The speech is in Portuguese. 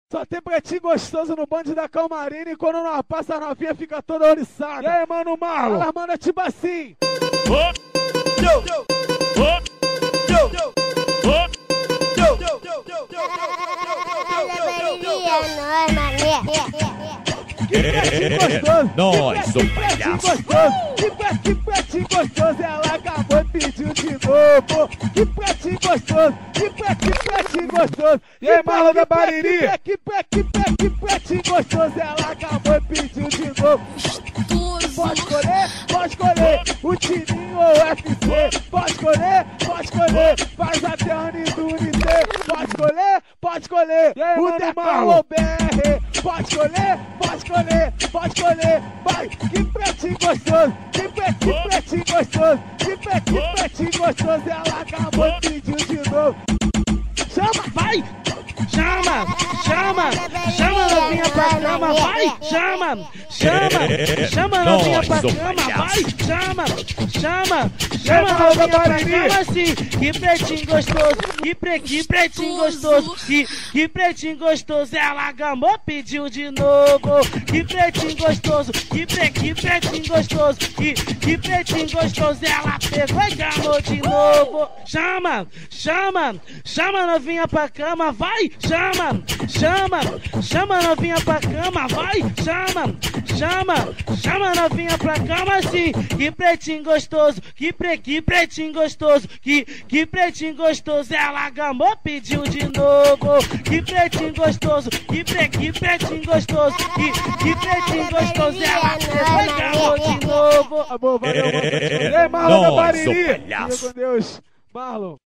Só tem pretinho gostoso no bonde da Calmarina e quando nós passa a novinha fica toda oriçada. E aí, mano, Marlon? Ela manda tipo assim. Nós, o palhaço. Que pretinho gostoso, ela acabou e pediu de novo. Que pretinho gostoso, que pretinho gostoso. E aí, Marlon da Bariri? Que pretinho gostoso, ela acabou e pediu de novo. Pode escolher, o Tininho ou o UFC. Pode escolher, faz até a Unidunité. Pode escolher, o Decão ou o BR. Pode escolher, vai. Que pretinho gostoso, que pretinho gostoso. Que pretinho gostoso, ela acabou e pediu de novo. Chama, vai! Chama novinha pra cama, vai! Chama novinha pra cama, vai! Chama novinha pra cama, sim! Que pretinho gostoso, que pretinho gostoso, que pretinho gostoso, ela gamou, pediu de novo. Que pretinho gostoso, que pretinho gostoso, que pretinho gostoso, ela pegou e gamou de novo. Chama novinha pra cama, vai! Chama novinha pra cama, vai! Chama novinha pra cama, sim! Que pretinho gostoso, que pretinho gostoso, que pretinho gostoso, ela gamou, pediu de novo. Que pretinho gostoso, que pretinho gostoso, que pretinho gostoso, ela pegou e gamou de novo. Amor, valeu, mano. Ei, Marlon da Bariri! Fica com Deus, Marlon.